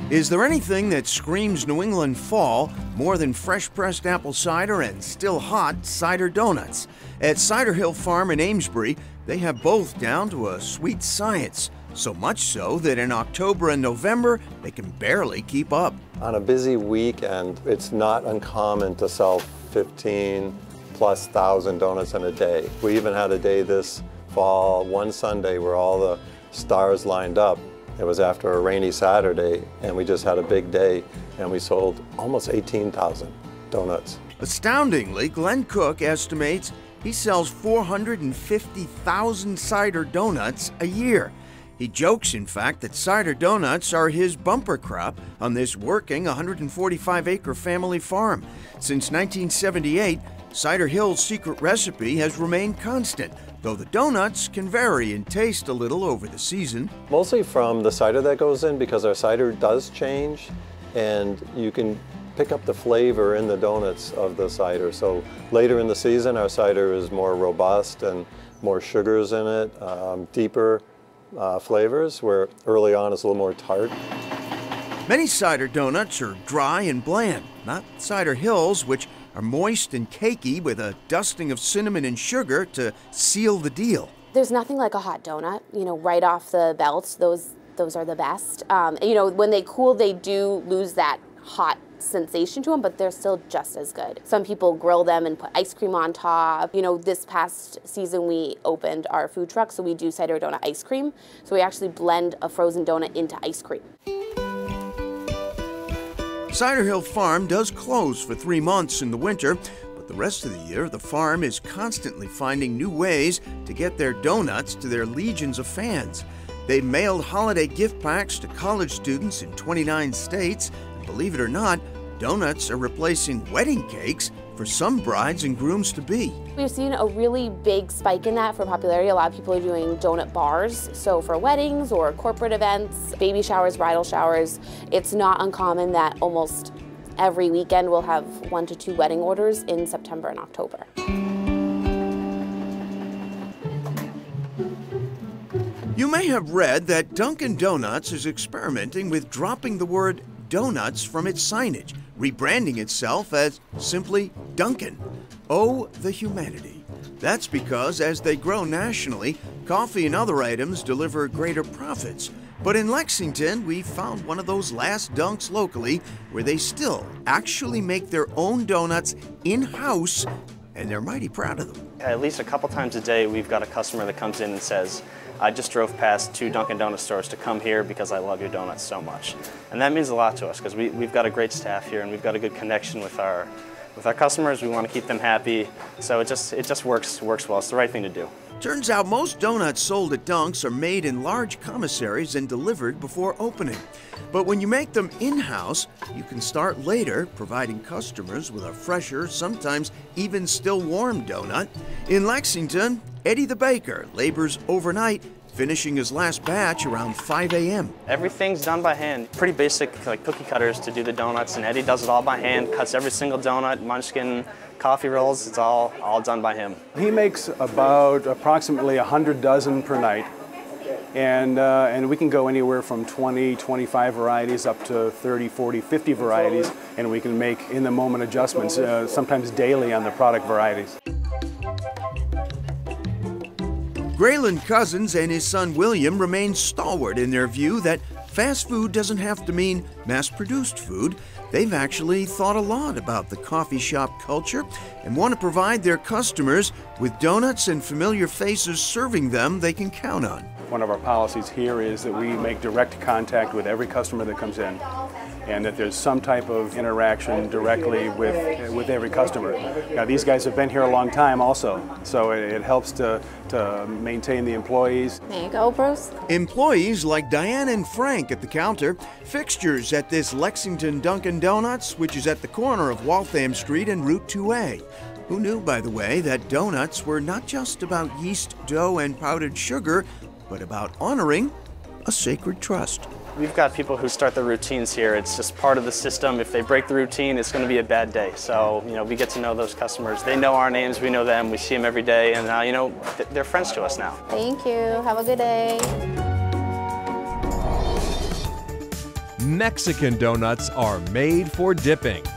Is there anything that screams New England fall more than fresh-pressed apple cider and still hot cider donuts? At Cider Hill Farm in Amesbury, they have both down to a sweet science. So much so that in October and November, they can barely keep up. On a busy weekend, it's not uncommon to sell 15+ thousand donuts in a day. We even had a day this fall, one Sunday, where all the stars lined up. It was after a rainy Saturday, and we just had a big day, and we sold almost 18,000 donuts. Astoundingly, Glenn Cook estimates he sells 450,000 cider donuts a year. He jokes, in fact, that cider donuts are his bumper crop on this working 145-acre family farm. Since 1978, Cider Hill's secret recipe has remained constant, though the donuts can vary in taste a little over the season. Mostly from the cider that goes in, because our cider does change, and you can pick up the flavor in the donuts of the cider. So later in the season, our cider is more robust and more sugars in it, deeper flavors, where early on it's a little more tart. Many cider donuts are dry and bland, not Cider Hill's, which are moist and cakey with a dusting of cinnamon and sugar to seal the deal. There's nothing like a hot donut, right off the belt. Those are the best. When they cool, they do lose that hot sensation to them, but they're still just as good. Some people grill them and put ice cream on top. This past season we opened our food truck, so we do cider donut ice cream. So we actually blend a frozen donut into ice cream. Cider Hill Farm does close for 3 months in the winter, but the rest of the year the farm is constantly finding new ways to get their donuts to their legions of fans. They've mailed holiday gift packs to college students in 29 states, and believe it or not, donuts are replacing wedding cakes for some brides and grooms-to-be. We've seen a really big spike in that for popularity. A lot of people are doing donut bars. So for weddings or corporate events, baby showers, bridal showers, it's not uncommon that almost every weekend we'll have 1 to 2 wedding orders in September and October. You may have read that Dunkin' Donuts is experimenting with dropping the word donuts from its signage, rebranding itself as simply Dunkin'. Oh, the humanity. That's because as they grow nationally, coffee and other items deliver greater profits. But in Lexington, we found one of those last dunks locally where they still actually make their own donuts in-house, and they're mighty proud of them. At least a couple times a day, we've got a customer that comes in and says, I just drove past 2 Dunkin' Donut stores to come here because I love your donuts so much. And that means a lot to us because we've got a great staff here and we've got a good connection with our customers. We want to keep them happy, so it just works well. It's the right thing to do. Turns out most donuts sold at Dunks are made in large commissaries and delivered before opening. But when you make them in-house, you can start later, providing customers with a fresher, sometimes even still warm donut. In Lexington, Eddie the baker labors overnight, finishing his last batch around 5 a.m. Everything's done by hand. Pretty basic, like cookie cutters to do the donuts, and Eddie does it all by hand, cuts every single donut, munchkin, coffee rolls, it's all done by him. He makes about approximately 100 dozen per night, and we can go anywhere from 20, 25 varieties up to 30, 40, 50 varieties, and we can make in-the-moment adjustments, sometimes daily on the product varieties. Graylin Cousins and his son William remain stalwart in their view that fast food doesn't have to mean mass-produced food. They've actually thought a lot about the coffee shop culture and want to provide their customers with donuts and familiar faces serving them they can count on. One of our policies here is that we make direct contact with every customer that comes in, and that there's some type of interaction directly with every customer. Now, these guys have been here a long time also, so it helps to maintain the employees. There you go, Bruce. Employees like Diane and Frank at the counter, fixtures at this Lexington Dunkin' Donuts, which is at the corner of Waltham Street and Route 2A. Who knew, by the way, that donuts were not just about yeast, dough, and powdered sugar, but about honoring a sacred trust. We've got people who start their routines here. It's just part of the system. If they break the routine, it's going to be a bad day. So, we get to know those customers. They know our names, we know them, we see them every day, and they're friends to us now. Thank you. Have a good day. Mexican donuts are made for dipping.